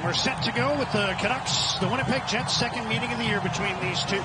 We're set to go with the Canucks, the Winnipeg Jets, second meeting of the year between these two.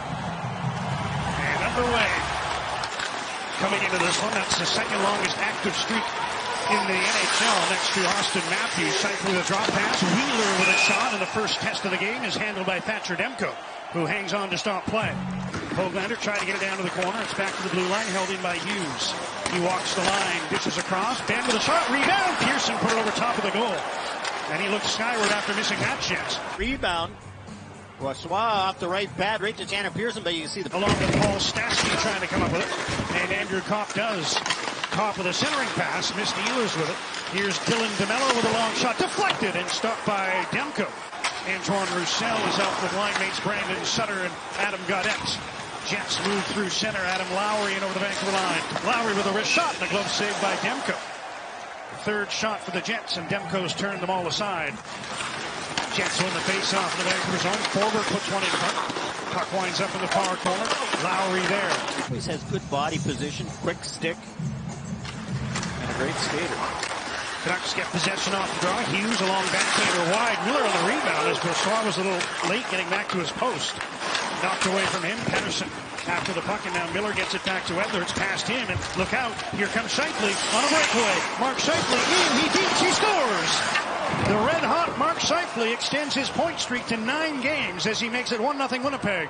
And underway. Coming into this one, that's the second longest active streak in the NHL next to Austin Matthews. Scheifele with a drop pass. Wheeler with a shot in the first test of the game is handled by Thatcher Demko, who hangs on to stop play. Hoglander tried to get it down to the corner. It's back to the blue line, held in by Hughes. He walks the line, dishes across. Benn with a shot, rebound. Pearson put it over top of the goal. And he looks skyward after missing that chance. Rebound. Brossoit off the right pad, right to Tanner Pearson, but you can see the... Along with Paul Stastny trying to come up with it. And Andrew Kopp does. Kopp with a centering pass, missed Ehlers with it. Here's Dylan DeMello with a long shot, deflected and stopped by Demko. Antoine Roussel is out with line mates Brandon Sutter and Adam Gaudette. Jets move through center, Adam Lowry in over the Vancouver line. Lowry with a wrist shot and a glove saved by Demko. Third shot for the Jets, and Demko's turned them all aside. Jets win the face-off in the Vancouver zone. Forward puts one in front. Puck winds up in the far corner. Lowry there. He has good body position, quick stick, and a great skater. Canucks get possession off the draw. Hughes along backhander wide. Miller on the rebound as Brossoit was a little late getting back to his post. Knocked away from him. Pettersson after the puck, and now Miller gets it back to Edler. It's past him, and look out. Here comes Scheifele on a breakaway. Mark Scheifele in. He beats. He scores. The red-hot Mark Scheifele extends his point streak to 9 games as he makes it 1-0 Winnipeg.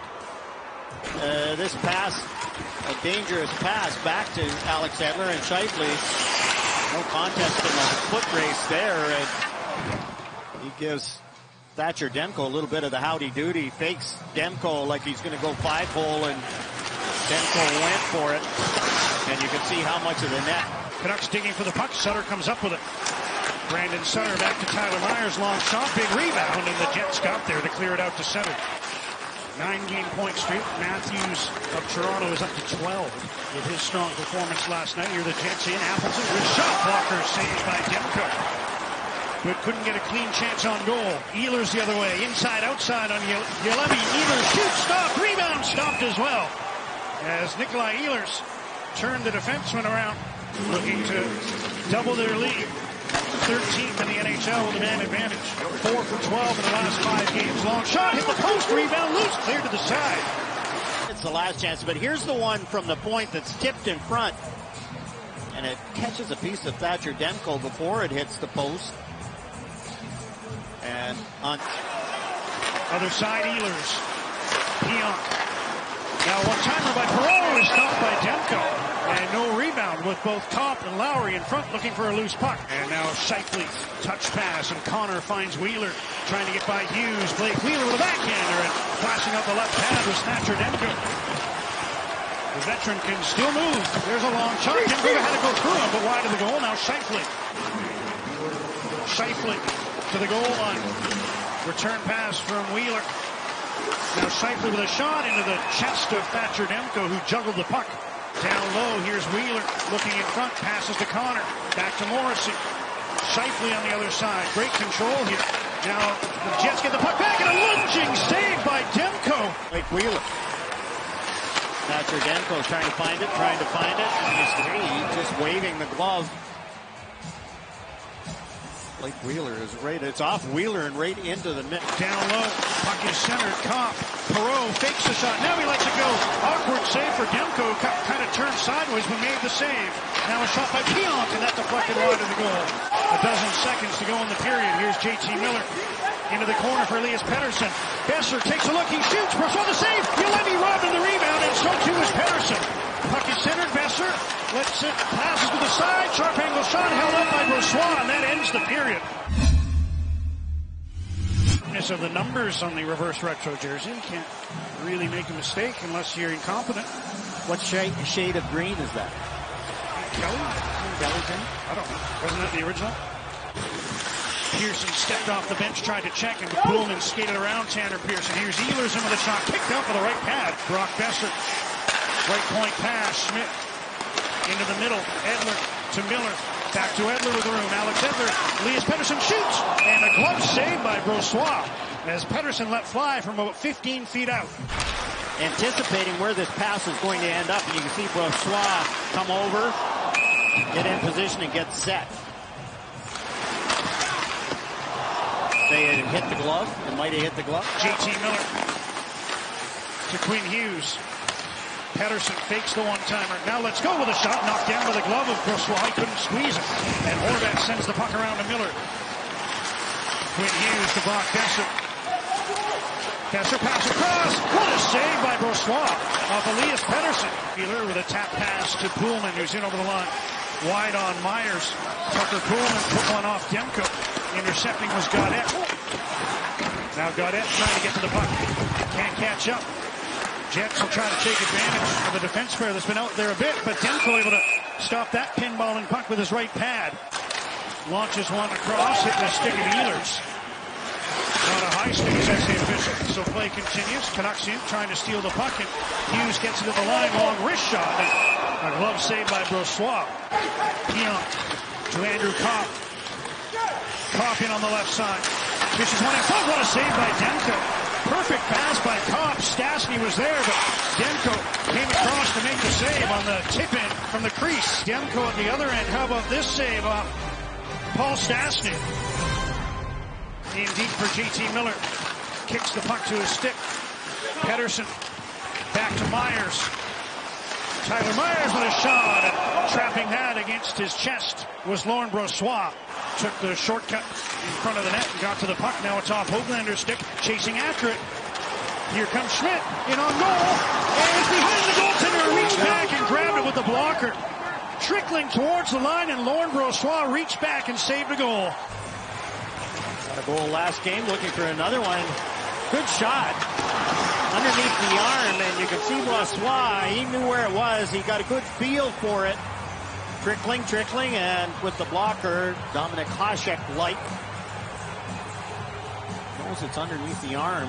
This pass, a dangerous pass back to Alex Edler, and Scheifele. No contest in the foot race there, and he gives Thatcher Demko a little bit of the howdy-doody. Fakes Demko like he's going to go 5-hole, and Demko went for it, and you can see how much of the net. Canucks digging for the puck. Sutter comes up with it. Brandon Sutter back to Tyler Myers, long shot, big rebound, and the Jets got there to clear it out to center. 9-game point streak. Matthews of Toronto is up to 12 with his strong performance last night. Here the Jets in. Appleton with shot blocker saved by Demko, but couldn't get a clean chance on goal. Ehlers the other way, inside outside on Juolevi. Ehlers shoots, stopped, rebound stopped as well as Nikolai Ehlers turned the defenseman around, looking to double their lead. 13th in the NHL with a man advantage. 4 for 12 in the last 5 games. Long shot, hit the post, rebound loose, cleared to the side. It's the last chance, but here's the one from the point that's tipped in front. And it catches a piece of Thatcher Demko before it hits the post. And on other side, Ehlers. Pionk. Now one-timer by Perreault is stopped by Demko. And no rebound with both Kopp and Lowry in front looking for a loose puck. And now Scheifele, touch pass, and Connor finds Wheeler trying to get by Hughes. Blake Wheeler with a backhander, and flashing up the left pad was Thatcher Demko. The veteran can still move. There's a long shot. Demko had to go through him, but wide of the goal. Now Scheifele. Scheifele to the goal line. Return pass from Wheeler. Now Scheifele with a shot into the chest of Thatcher Demko, who juggled the puck. Down low, here's Wheeler looking in front, passes to Connor, back to Morrissey. Scheifele on the other side, great control here. Now the Jets get the puck back, and a lunging save by Demko. Blake Wheeler. Thatcher Demko trying to find it, and he's just waving the glove. Blake Wheeler is right, it's off Wheeler and right into the net. Down low, puck is centered, Kopp. Perreault fakes the shot, now he lets it go. Awkward save for Demko, kind of turned sideways but made the save. Now a shot by Pionk, and that deflected wide of the goal. A dozen seconds to go in the period. Here's JT Miller into the corner for Elias Pettersson. Besser takes a look, he shoots, Brossoit the save. Juolevi robbed of the rebound, and so too is Pettersson. Puck is centered, Besser lets it, passes to the side, sharp angle shot held up by Brossoit, and that ends the period. Of the numbers on the reverse retro jersey, you can't really make a mistake unless you're incompetent. What shade of green is that? Kelly green? I don't know. Wasn't that the original? Pearson stepped off the bench, tried to check, and Pullman skated around Tanner Pearson. Here's Ehlers in with a shot, kicked out for the right pad. Brock Besser, right point pass. Schmidt into the middle. Edler to Miller. Back to Edler with the room. Alex Edler. Elias Pettersson shoots. And a glove save by Brossoit as Pettersson let fly from about 15 feet out. Anticipating where this pass is going to end up. And you can see Brossoit come over, get in position, and get set. they had hit the glove. It might have hit the glove. JT Miller to Quinn Hughes. Pettersson fakes the one-timer. Now let's go with a shot. Knocked down by the glove of Brossoit. He couldn't squeeze it. And Horvat sends the puck around to Miller. Quinn Hughes to Brock Boeser. Boeser pass across. What a save by Brossoit off Elias Pettersson. Wheeler with a tap pass to Poolman, who's in over the line. Wide on Myers. Tucker Poolman put one off Demko. Intercepting was Gaudette. Now Gaudette trying to get to the puck. Can't catch up. Jets will try to take advantage of the defense pair that's been out there a bit, but Demko able to stop that pinballing puck with his right pad. Launches one across, hitting the stick of Ehlers. Not a high stick, says the official. So play continues. Canucks in, trying to steal the puck, and Hughes gets it to the line, long wrist shot. And a glove save by Brossoit. Pionk to Andrew Kopp. Kopp in on the left side. Fishes one in front. What a save by Demko. Perfect pass by Kopp. Stastny was there, but Demko came across to make the save on the tip-in from the crease. Demko at the other end. How about this save off Paul Stastny? In deep for JT Miller. Kicks the puck to his stick. Pettersson back to Myers. Tyler Myers with a shot, and trapping that against his chest was Laurent Brossoit. Took the shortcut in front of the net and got to the puck. Now it's off Höglander's stick, chasing after it. Here comes Schmidt, in on goal, and it's behind the goaltender, reached back and grabbed it with the blocker. Trickling towards the line, and Laurent Brossoit reached back and saved a goal. Got a goal last game, looking for another one. Good shot. Underneath the arm, and you can see Brossoit, he knew where it was. He got a good feel for it. Trickling, and with the blocker, Dominik Hasek-like. Knows it's underneath the arm.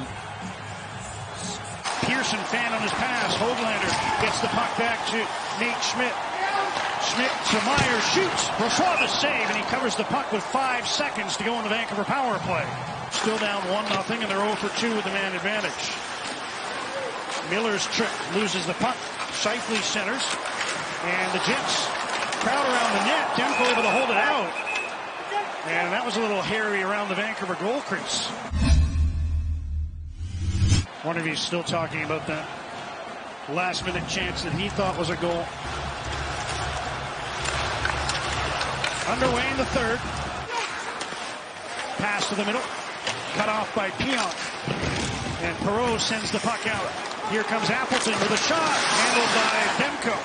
Pearson fan on his pass. Höglander gets the puck back to Nate Schmidt. Schmidt to Myers, shoots. Brossoit the save, and he covers the puck with 5 seconds to go in the Vancouver power play. Still down 1-0, and they're 0 for 2 with the man advantage. Miller's trick, loses the puck. Scheifele centers, and the Jets crowd around the net. Demko able to hold it out. And that was a little hairy around the Vancouver goal crease. Wonder if he's still talking about that last-minute chance that he thought was a goal. Underway in the third. Pass to the middle. Cut off by Pionk. And Perreault sends the puck out. Here comes Appleton with a shot. Handled by Demko.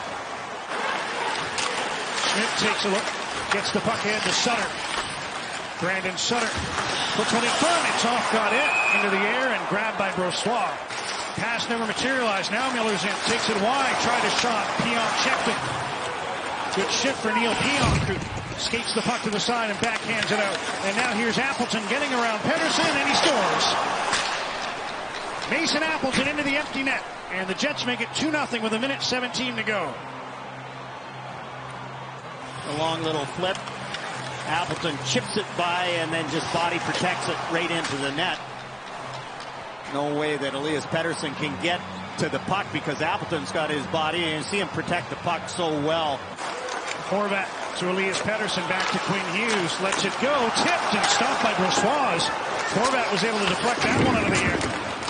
Schmidt takes a look. Gets the puck ahead to Sutter. Brandon Sutter puts one in front. It's off Gaudette into the air and grabbed by Brossoit. Pass never materialized. Now Miller's in. Takes it wide. Tried a shot. Pionk checked it. Good shift for Neil Pionk, who skates the puck to the side and backhands it out. And now here's Appleton getting around Pettersson, and he scores. Mason Appleton into the empty net. And the Jets make it 2-0 with 1:17 to go. A long little flip. Appleton chips it by and then just body protects it right into the net. No way that Elias Pettersson can get to the puck because Appleton's got his body, and you see him protect the puck so well. Horvat to Elias Pettersson, back to Quinn Hughes, lets it go, tipped and stopped by Brossoit. Horvat was able to deflect that one out of the air.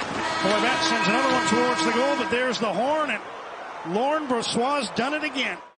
Horvat sends another one towards the goal, but there's the horn, and Laurent Brossoit's done it again.